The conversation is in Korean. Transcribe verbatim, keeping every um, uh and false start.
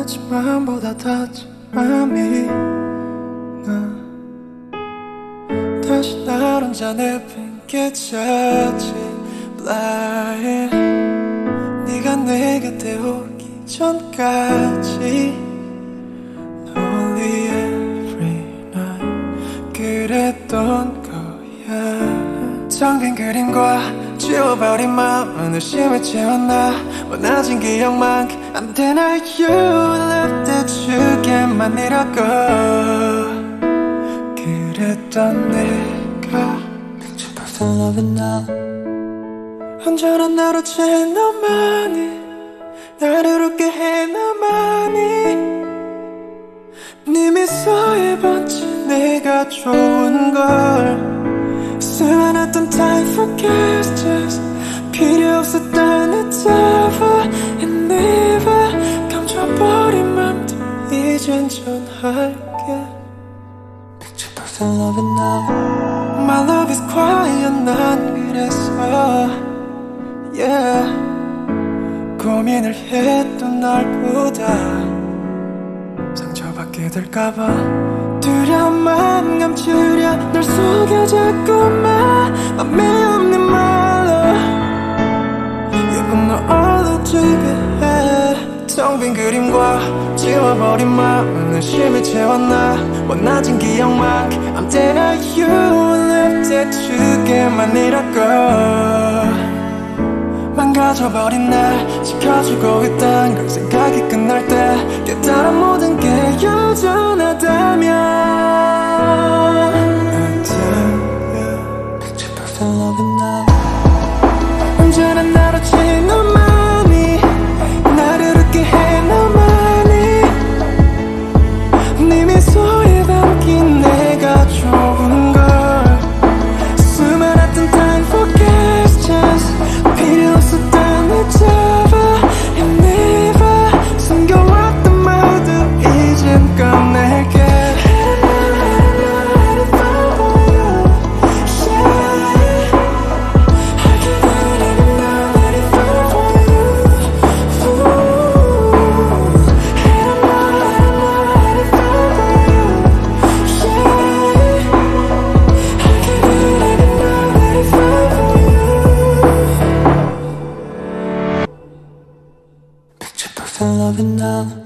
하지만보다 다친 맘이 나 다시 날 혼자 내팽개쳤지 Blind 네가 내 곁에 오기 전까지 Only every night 그랬던 거야. 정빈 그림과 지워버린 마음은 의심을 채웠나. 원하진 기억만큼 언제나 You left it 주게만이라고 그랬던 내가 미쳐버린 loving now. 언제나 나로 채 너만이 나를 웃게 해 너만이 네 미소에 번지 내가 좋은 걸 수많았던 time for kisses 필요 없었던 it's over and never 감춰버린 맘도 이젠 전할게 미쳐버린 loving now. My love is quiet 난 그랬어 yeah. 고민을 했던 날보다 상처받게 될까봐 두려운 마음 감추려 널 속여 자꾸만 맘에 없는 말로 예쁜 너 얼로 지배해. 텅빈 그림과 지워버린 마음은 의심을 채웠나. 원하진 기억만큼 언제나 You left it 주게만이라고 망가져버린 날 지켜주고 있단 걸 생각이 끝날 때 깨달아 모든 게 여전하다면 미쳐버린 loving now. 언제나 나로 채 너만이 나를 웃게 해 너만이 네 미소에 담긴 내가 좋은 걸 수많았던 time for questions 필요 없었던 it's over and never 숨겨왔던 말도 이젠 꺼낼게. Loving now.